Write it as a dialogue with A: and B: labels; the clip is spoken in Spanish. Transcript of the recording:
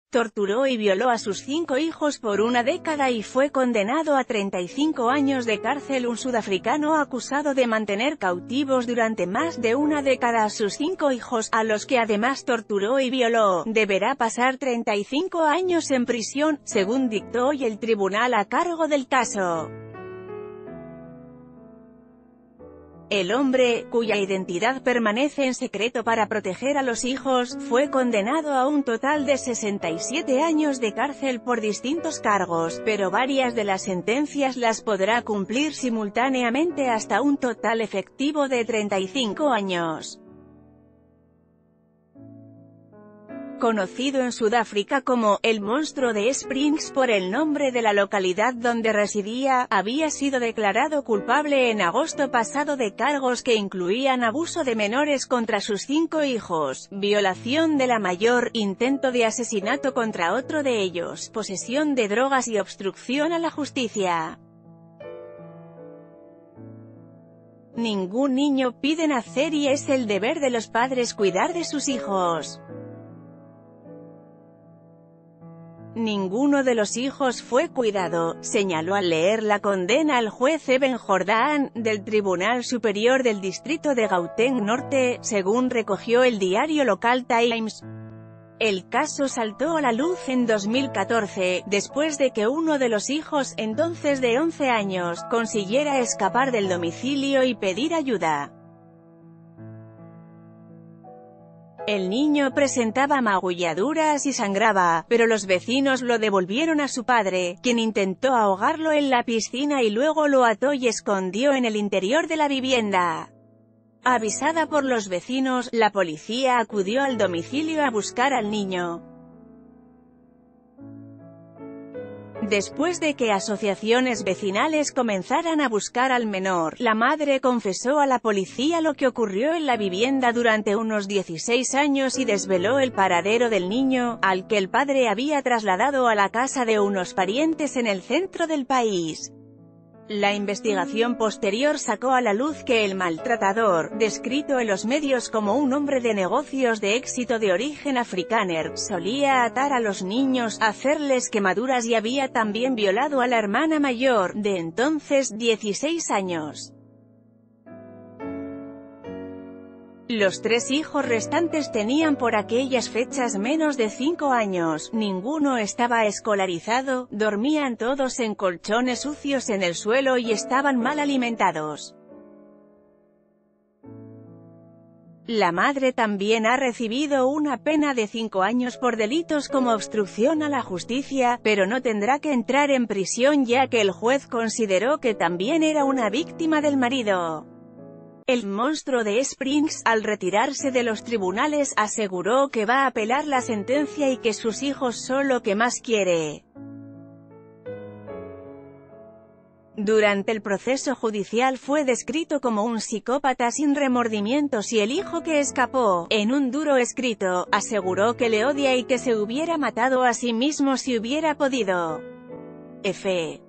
A: Torturó y violó a sus 5 hijos por una década y fue condenado a 35 años de cárcel. Un sudafricano acusado de mantener cautivos durante más de una década a sus 5 hijos, a los que además torturó y violó, deberá pasar 35 años en prisión, según dictó hoy el tribunal a cargo del caso. El hombre, cuya identidad permanece en secreto para proteger a los hijos, fue condenado a un total de 67 años de cárcel por distintos cargos, pero varias de las sentencias las podrá cumplir simultáneamente hasta un total efectivo de 35 años. Conocido en Sudáfrica como «el monstruo de Springs» por el nombre de la localidad donde residía, había sido declarado culpable en agosto pasado de cargos que incluían abuso de menores contra sus 5 hijos, violación de la mayor, intento de asesinato contra otro de ellos, posesión de drogas y obstrucción a la justicia. Ningún niño pide nacer y es el deber de los padres cuidar de sus hijos. Ninguno de los hijos fue cuidado, señaló al leer la condena el juez Eben Jordan, del Tribunal Superior del Distrito de Gauteng Norte, según recogió el diario local Times. El caso saltó a la luz en 2014, después de que uno de los hijos, entonces de 11 años, consiguiera escapar del domicilio y pedir ayuda. El niño presentaba magulladuras y sangraba, pero los vecinos lo devolvieron a su padre, quien intentó ahogarlo en la piscina y luego lo ató y escondió en el interior de la vivienda. Avisada por los vecinos, la policía acudió al domicilio a buscar al niño. Después de que asociaciones vecinales comenzaran a buscar al menor, la madre confesó a la policía lo que ocurrió en la vivienda durante unos 16 años y desveló el paradero del niño, al que el padre había trasladado a la casa de unos parientes en el centro del país. La investigación posterior sacó a la luz que el maltratador, descrito en los medios como un hombre de negocios de éxito de origen afrikáner, solía atar a los niños, hacerles quemaduras y había también violado a la hermana mayor, de entonces 16 años. Los 3 hijos restantes tenían por aquellas fechas menos de 5 años, ninguno estaba escolarizado, dormían todos en colchones sucios en el suelo y estaban mal alimentados. La madre también ha recibido una pena de 5 años por delitos como obstrucción a la justicia, pero no tendrá que entrar en prisión ya que el juez consideró que también era una víctima del marido. El monstruo de Springs, al retirarse de los tribunales, aseguró que va a apelar la sentencia y que sus hijos son lo que más quiere. Durante el proceso judicial fue descrito como un psicópata sin remordimientos y el hijo que escapó, en un duro escrito, aseguró que le odia y que se hubiera matado a sí mismo si hubiera podido. F.